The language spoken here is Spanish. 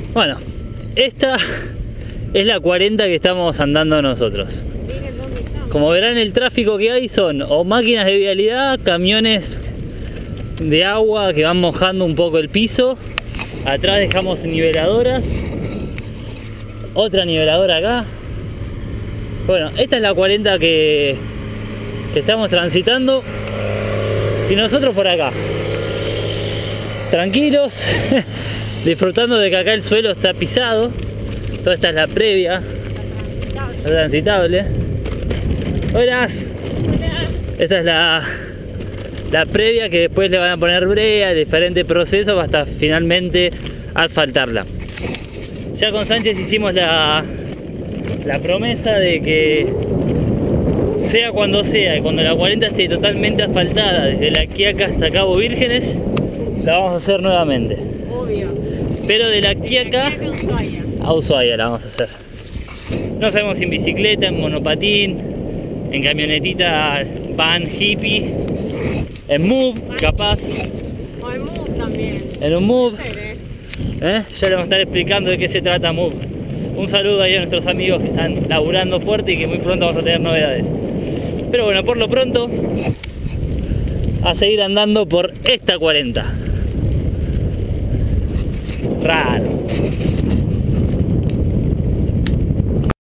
Bueno, esta es la 40 que estamos andando nosotros. Como verán, el tráfico que hay son o máquinas de vialidad, camiones de agua que van mojando un poco el piso. Atrás dejamos niveladoras, otra niveladora acá. Bueno, esta es la 40 que estamos transitando y nosotros por acá, tranquilos, disfrutando de que acá el suelo está pisado. Toda esta es la previa, la transitable. Buenas. Esta es la previa, que después le van a poner brea, diferentes procesos hasta finalmente asfaltarla. Ya con Sánchez hicimos la promesa de que sea cuando sea, y cuando la 40 esté totalmente asfaltada desde La Quiaca hasta Cabo Vírgenes, la vamos a hacer nuevamente. Obvio. Pero de La Quiaca a Ushuaia la vamos a hacer. No sabemos si en bicicleta, en monopatín, en camionetita van hippie, en Move capaz. O en Move también. En un Move. ¿Eh? Ya le vamos a estar explicando de qué se trata Move. Un saludo ahí a nuestros amigos que están laburando fuerte y que muy pronto vamos a tener novedades. Pero bueno, por lo pronto, a seguir andando por esta 40. Raro.